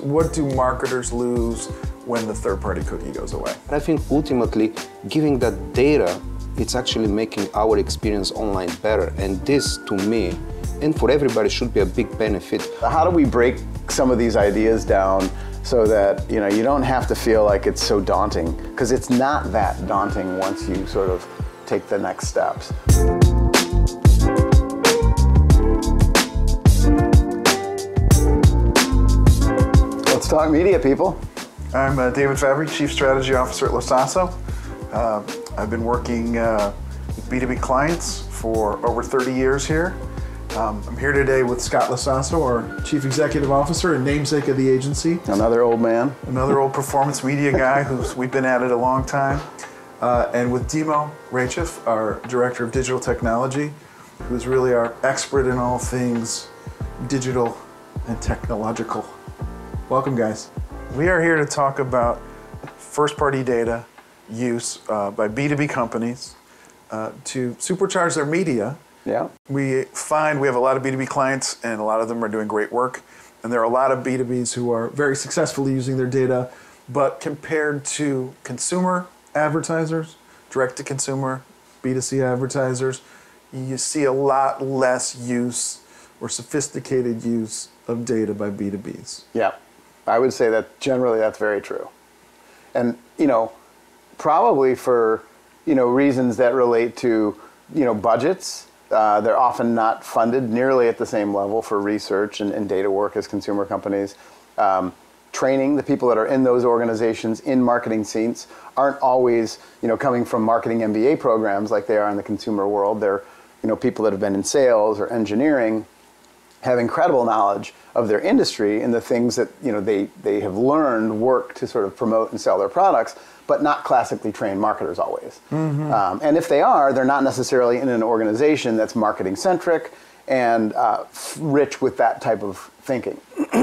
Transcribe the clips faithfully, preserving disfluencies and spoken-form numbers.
what do marketers lose when the third-party cookie goes away? I think ultimately giving that data, it's actually making our experience online better. And this, to me, and for everybody, should be a big benefit. How do we break some of these ideas down so that you know you don't have to feel like it's so daunting? Because it's not that daunting once you sort of take the next steps. Let's talk media, people. I'm uh, David Fabbri, Chief Strategy Officer at LoSasso. Uh, I've been working uh, with B two B clients for over thirty years here. Um, I'm here today with Scott LoSasso, our Chief Executive Officer and namesake of the agency. Another old man. Another old performance media guy who's we've been at it a long time. Uh, and with Dimo Raychev, our Director of Digital Technology, who's really our expert in all things digital and technological. Welcome, guys. We are here to talk about first-party data use uh, by B two B companies uh, to supercharge their media. Yeah. We find we have a lot of B two B clients, and a lot of them are doing great work. And there are a lot of B two Bs who are very successfully using their data, but compared to consumer advertisers, direct-to-consumer, B two C advertisers, you see a lot less use or sophisticated use of data by B two Bs. Yeah, I would say that generally that's very true. And, you know, probably for, you know, reasons that relate to, you know, budgets. Uh, they're often not funded nearly at the same level for research and, and data work as consumer companies. Um, training the people that are in those organizations in marketing seats aren't always, you know, coming from marketing M B A programs like they are in the consumer world. They're, you know, people that have been in sales or engineering, have incredible knowledge of their industry and the things that, you know, they, they have learned work to sort of promote and sell their products, but not classically trained marketers always. Mm-hmm. um, and if they are, they're not necessarily in an organization that's marketing centric and uh, rich with that type of thinking.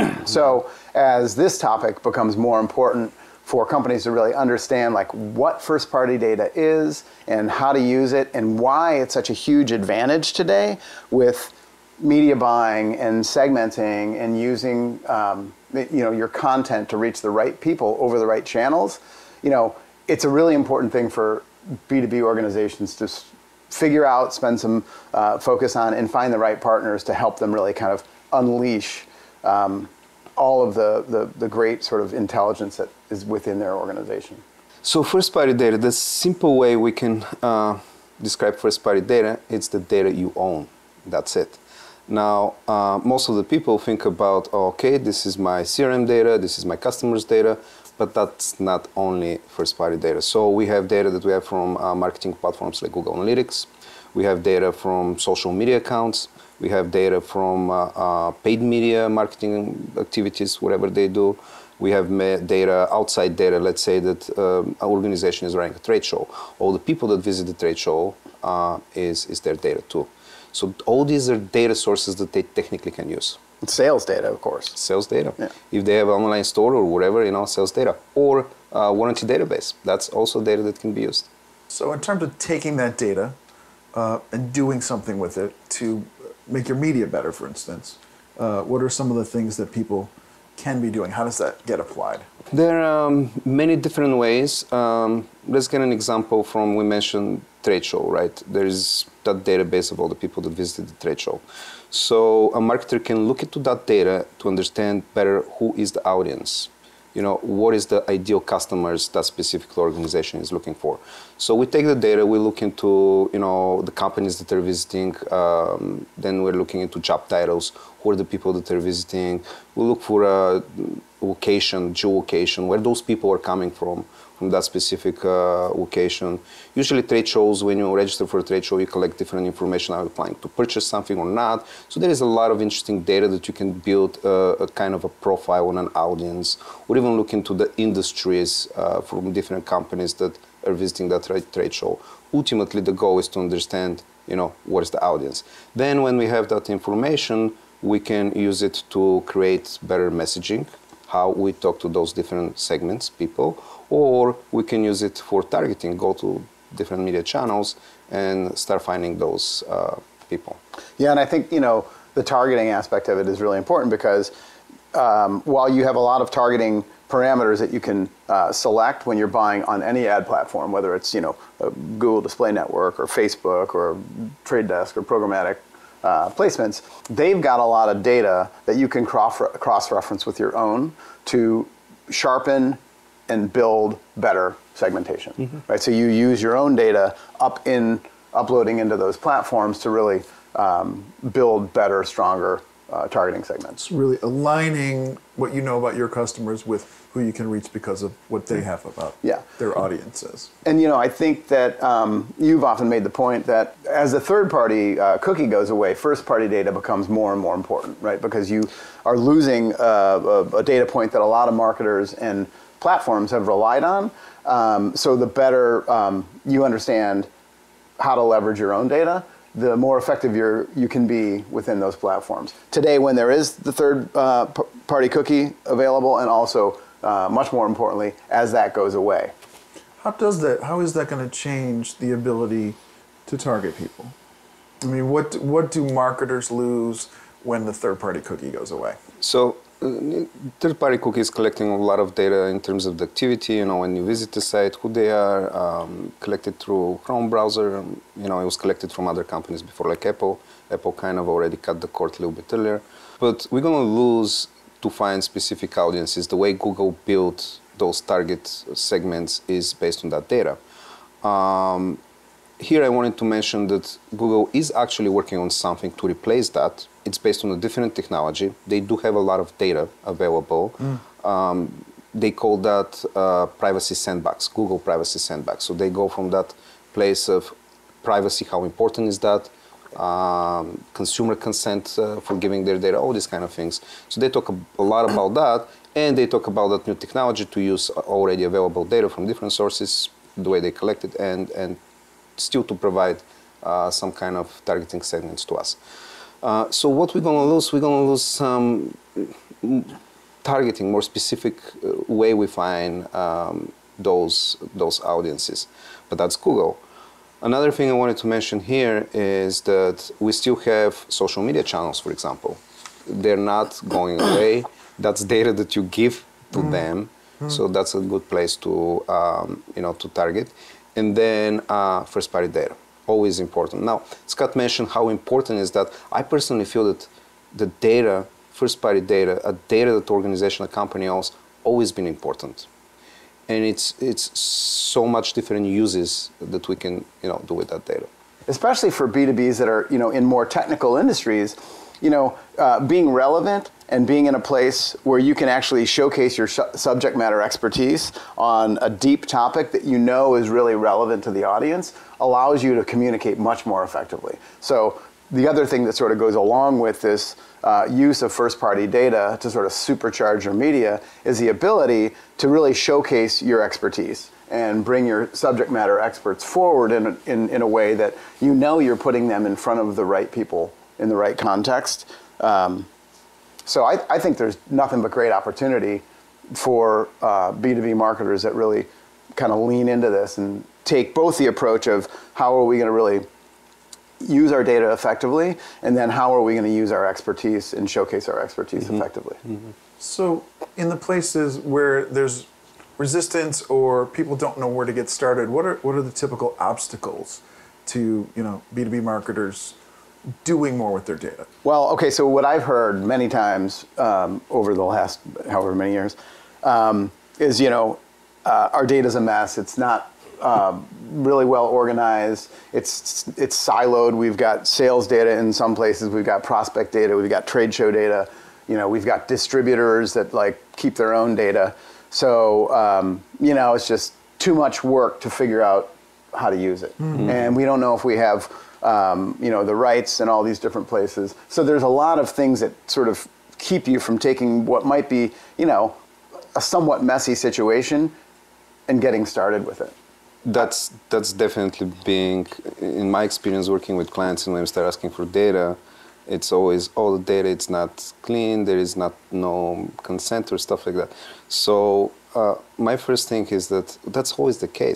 So as this topic becomes more important for companies to really understand like what first party data is and how to use it and why it's such a huge advantage today with media buying and segmenting and using um, you know, your content to reach the right people over the right channels, you know, it's a really important thing for B two B organizations to s- figure out, spend some uh, focus on, and find the right partners to help them really kind of unleash um, all of the, the, the great sort of intelligence that is within their organization. So first-party data, the simple way we can uh, describe first-party data, it's the data you own. That's it. Now, uh, most of the people think about, oh, okay, this is my C R M data, this is my customers' data, but that's not only first-party data. So we have data that we have from uh, marketing platforms like Google Analytics. We have data from social media accounts. We have data from uh, uh, paid media marketing activities, whatever they do. We have data, outside data, let's say that um, an organization is running a trade show. All the people that visit the trade show uh, is, is their data too. So all these are data sources that they technically can use. It's sales data, of course. Sales data. Yeah. If they have an online store or whatever, you know, sales data. Or uh, warranty database. That's also data that can be used. So in terms of taking that data uh, and doing something with it to make your media better, for instance, uh, what are some of the things that people can be doing? How does that get applied? There are um, many different ways. Um, let's get an example from, we mentioned trade show, right? There is that database of all the people that visited the trade show. So a marketer can look into that data to understand better who is the audience. You know, what is the ideal customers that specific organization is looking for. So we take the data, we look into, you know, the companies that they're visiting, um, then we're looking into job titles, who are the people that they're visiting. We look for a location, geolocation, where those people are coming from, from that specific uh, location. Usually trade shows, when you register for a trade show, you collect different information. Are you planning to purchase something or not? So there is a lot of interesting data that you can build uh, a kind of a profile on an audience, or even look into the industries uh, from different companies that are visiting that trade, trade show. Ultimately, the goal is to understand, you know, what is the audience. Then when we have that information, we can use it to create better messaging, how we talk to those different segments, people, or we can use it for targeting, go to different media channels and start finding those uh, people. Yeah, and I think, you know, the targeting aspect of it is really important because um, while you have a lot of targeting parameters that you can uh, select when you're buying on any ad platform, whether it's you know a Google Display Network or Facebook or Trade Desk or programmatic uh, placements, they've got a lot of data that you can cross cross-reference with your own to sharpen and build better segmentation. Mm-hmm. Right? So you use your own data up in uploading into those platforms to really um, build better, stronger uh, targeting segments. Really aligning what you know about your customers with who you can reach because of what they have about yeah. their audiences. And you know, I think that um, you've often made the point that as the third-party uh, cookie goes away, first-party data becomes more and more important, right? Because you are losing uh, a, a data point that a lot of marketers and platforms have relied on. Um, so the better um, you understand how to leverage your own data, the more effective you're, you can be within those platforms. Today, when there is the third-party uh, cookie available, and also, uh, much more importantly, as that goes away. How does that? How is that going to change the ability to target people? I mean, what what do marketers lose when the third-party cookie goes away? So, uh, third-party cookies collecting a lot of data in terms of the activity. You know, when you visit the site, who they are, um, collected through Chrome browser. Um, you know, it was collected from other companies before, like Apple. Apple kind of already cut the cord a little bit earlier. But we're going to lose to find specific audiences. The way Google built those target segments is based on that data. Um, here I wanted to mention that Google is actually working on something to replace that. It's based on a different technology. They do have a lot of data available. Mm. Um, they call that uh, privacy sandbox, Google privacy sandbox. So they go from that place of privacy, how important is that, um, consumer consent uh, for giving their data, all these kind of things. So they talk a, a lot about that, and they talk about that new technology to use already available data from different sources, the way they collect it, and, and still to provide uh, some kind of targeting segments to us. Uh, so what we're going to lose, we're going to lose some targeting, more specific uh, way we find um, those, those audiences. But that's Google. Another thing I wanted to mention here is that we still have social media channels, for example. They're not going away. That's data that you give to mm. them. Mm. So that's a good place to, um, you know, to target. And then uh, first-party data, always important. Now, Scott mentioned how important is that. I personally feel that the data, first-party data, a data that organization, a company owns, always been important. And it's it's so much different uses that we can you know do with that data. Especially for B two Bs that are you know in more technical industries, you know uh, being relevant and being in a place where you can actually showcase your subject matter expertise on a deep topic that you know is really relevant to the audience allows you to communicate much more effectively. So the other thing that sort of goes along with this uh, use of first-party data to sort of supercharge your media is the ability to really showcase your expertise and bring your subject matter experts forward in a, in, in a way that you know you're putting them in front of the right people in the right context. Um, so I, I think there's nothing but great opportunity for uh, B two B marketers that really kind of lean into this and take both the approach of how are we going to really use our data effectively, and then how are we going to use our expertise and showcase our expertise mm-hmm. effectively. Mm-hmm. So in the places where there's resistance or people don't know where to get started, what are what are the typical obstacles to you know B two B marketers doing more with their data? Well, okay, so what I've heard many times um, over the last however many years um, is you know uh, our data's a mess. It's not Um, really well organized. It's it's siloed. We've got sales data in some places. We've got prospect data. We've got trade show data. You know, we've got distributors that like keep their own data. So um, you know, it's just too much work to figure out how to use it. Mm-hmm. And we don't know if we have um, you know the rights in all these different places. So there's a lot of things that sort of keep you from taking what might be you know a somewhat messy situation and getting started with it. That's that's definitely being, in my experience working with clients, and when we start asking for data, it's always, oh, the data, it's not clean, there is not no consent or stuff like that. So uh, my first thing is that that's always the case.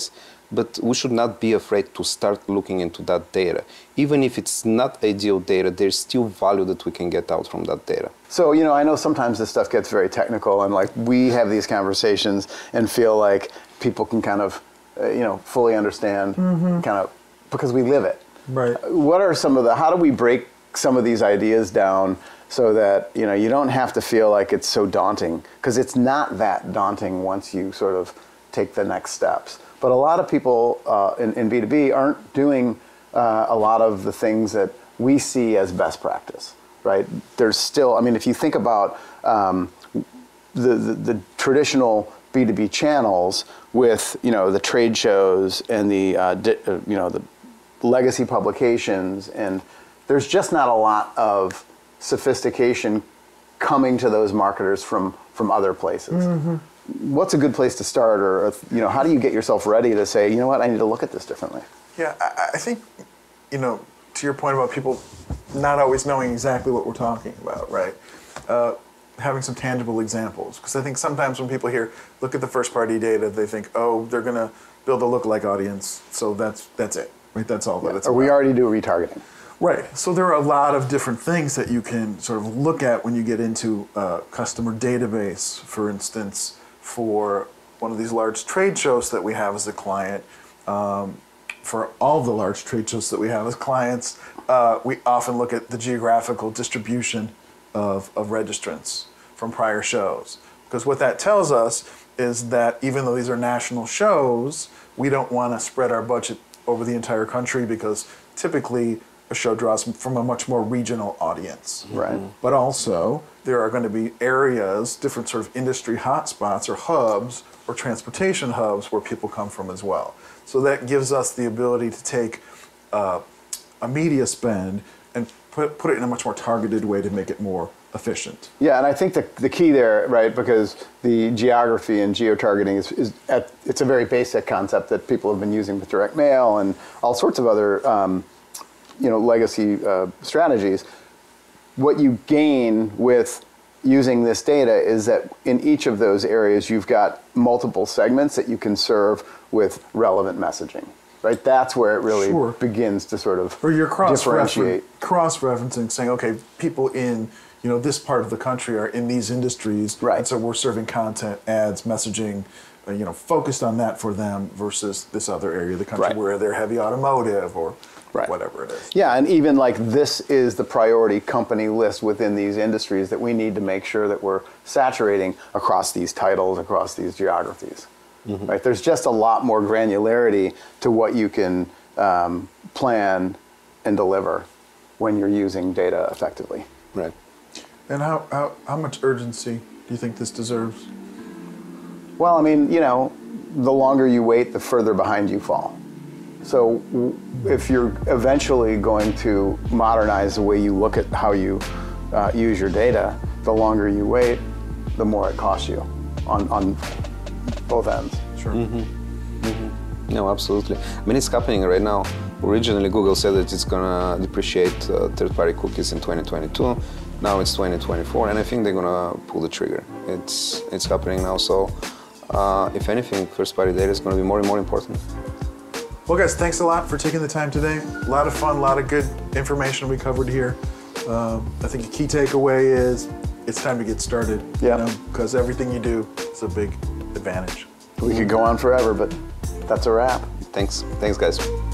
but we should not be afraid to start looking into that data. Even if it's not ideal data, there's still value that we can get out from that data. So, you know, I know sometimes this stuff gets very technical, and like we have these conversations and feel like people can kind of, uh, you know, fully understand, mm-hmm. kind of, because we live it. Right. What are some of the, how do we break some of these ideas down so that, you know, you don't have to feel like it's so daunting? Because it's not that daunting once you sort of take the next steps. But a lot of people uh, in, in B two B aren't doing uh, a lot of the things that we see as best practice, right? There's still, I mean, if you think about um, the, the, the traditional B two B channels with, you know, the trade shows and the, uh, di- uh, you know, the legacy publications, and there's just not a lot of sophistication coming to those marketers from, from other places. Mm-hmm. What's a good place to start, or, you know, how do you get yourself ready to say, you know what, I need to look at this differently? Yeah, I, I think, you know, to your point about people not always knowing exactly what we're talking about, right? Uh, having some tangible examples, because I think sometimes when people hear, look at the first-party data, they think, oh, they're going to build a lookalike audience, so that's that's it, right? That's all that it's Or about. we already do retargeting. Right. So there are a lot of different things that you can sort of look at when you get into a customer database, for instance. For one of these large trade shows that we have as a client, um, for all the large trade shows that we have as clients, uh, we often look at the geographical distribution of, of registrants from prior shows. Because what that tells us is that even though these are national shows, we don't want to spread our budget over the entire country, because typically a show draws from a much more regional audience. Right. But also, there are going to be areas, different sort of industry hotspots or hubs or transportation hubs where people come from as well. So that gives us the ability to take uh, a media spend and put, put it in a much more targeted way to make it more efficient. Yeah, and I think the, the key there, right, because the geography and geo-targeting is, is at, it's a very basic concept that people have been using with direct mail and all sorts of other um, you know, legacy uh, strategies. What you gain with using this data is that in each of those areas, you've got multiple segments that you can serve with relevant messaging, right? That's where it really Sure. begins to sort of Or you're differentiate. cross-referencing, saying, okay, people in you know this part of the country are in these industries, Right. and so we're serving content, ads, messaging, uh, you know, focused on that for them versus this other area of the country Right. where they're heavy automotive or Right. whatever it is. Yeah, and even like this is the priority company list within these industries that we need to make sure that we're saturating across these titles, across these geographies. Mm-hmm. Right? There's just a lot more granularity to what you can um, plan and deliver when you're using data effectively. Right. And how, how, how much urgency do you think this deserves? Well, I mean, you know, the longer you wait, the further behind you fall. So w- if you're eventually going to modernize the way you look at how you uh, use your data, the longer you wait, the more it costs you on, on both ends. Sure. Mm-hmm. Mm-hmm. No, absolutely. I mean, it's happening right now. Originally, Google said that it's going to depreciate uh, third-party cookies in twenty twenty-two. Now it's twenty twenty-four, and I think they're going to pull the trigger. It's, it's happening now, so uh, if anything, first-party data is going to be more and more important. Well, guys, thanks a lot for taking the time today. A lot of fun, a lot of good information we covered here. Um, I think the key takeaway is it's time to get started. Yeah. You know, because everything you do is a big advantage. We could go on forever, but that's a wrap. Thanks. Thanks, guys.